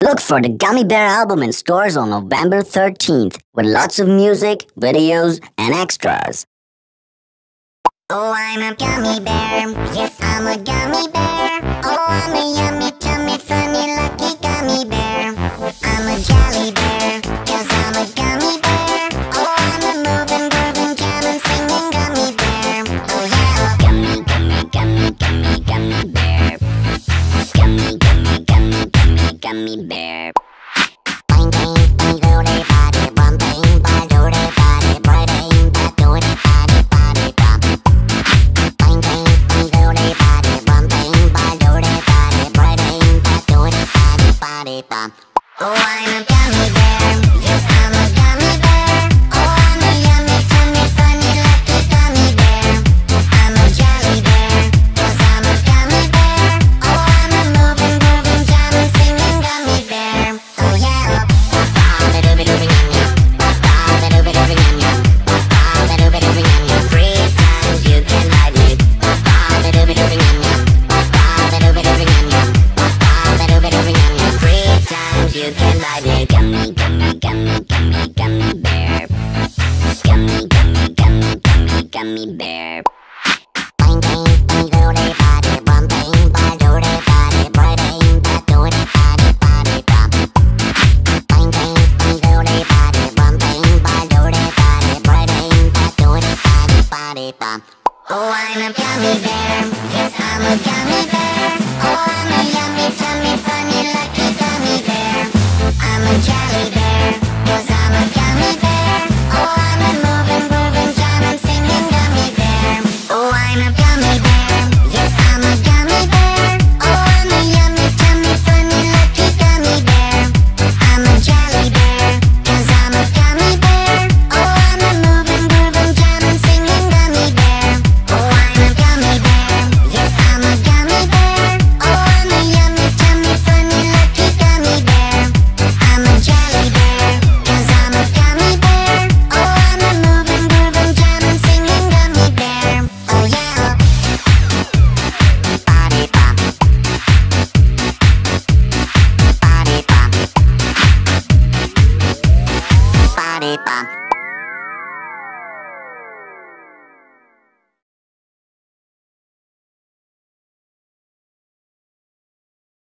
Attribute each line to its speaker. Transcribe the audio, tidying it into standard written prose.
Speaker 1: Look for the Gummy Bear album in stores on November 13th with lots of music, videos, and extras.
Speaker 2: Oh, I'm a gummy bear. Yes, I'm a gummy bear. Oh, I'm a yummy, tummy, funny, lucky gummy bear. I'm a jelly bear, 'cause I'm a gummy bear. Oh, I'm a moving, grooving, jamming, singing gummy bear. Oh, yeah.
Speaker 1: Gummy, gummy, gummy, gummy, gummy bear. Gummy, gummy, gummy, gummy, gummy bear.
Speaker 2: Bang, bang, bang, do they body, bum, bang, bang, do they body, boy, bang, bang, do they body, body, bum. Bang, bang, bang, do they body, bum, bang, bang, do they body, boy, bang, bang, do they body, body, bum. Oh, I'm a gummy bear. Yes, I'm a gummy bear. Oh, I'm a yummy, tummy, funny, lucky gummy bear. I'm a jelly bear, 'cause I'm a gummy bear. Oh, I'm a moving, grooving, jamming, singing gummy bear. Oh, yeah.
Speaker 1: Three times you can ride me. Three times you can ride me. Gummy, gummy, gummy, gummy, gummy bear. Gummy, gummy, gummy, gummy, gummy bear.
Speaker 2: Bang, bang, bang, do they body, bum, bang, bang, do they body, boy, bang, bang, do they body, body, bum. Bang, bang, bang, do they body, bum, bang, bang, do they body, boy, bang, bang, do they body, body, bum. Oh, I'm a gummy bear. Yes, I'm a gummy bear. Oh, I'm a yummy, tummy, funny, lucky gummy bear. I'm a jelly bear, 'cause I'm a gummy bear. Oh, I'm a moving, grooving, jamming, singing gummy bear. Oh, I'm a gummy bear. Yes, I'm a gummy bear. Oh, I'm a yummy, tummy, funny, lucky gummy bear. I'm a jelly bear, 'cause I'm a gummy bear. Oh, I'm a moving, grooving, jamming, singing gummy bear. Oh, I'm a gummy bear. Yes, I'm a gummy bear. Oh, I'm a yummy, tummy, funny, lucky gummy bear. I'm a jelly bear, 'cause I'm a gummy bear. Oh, I'm a moving, grooving, jamming, singing gummy bear. Oh, yeah. Body bump. Body bump. Body bump.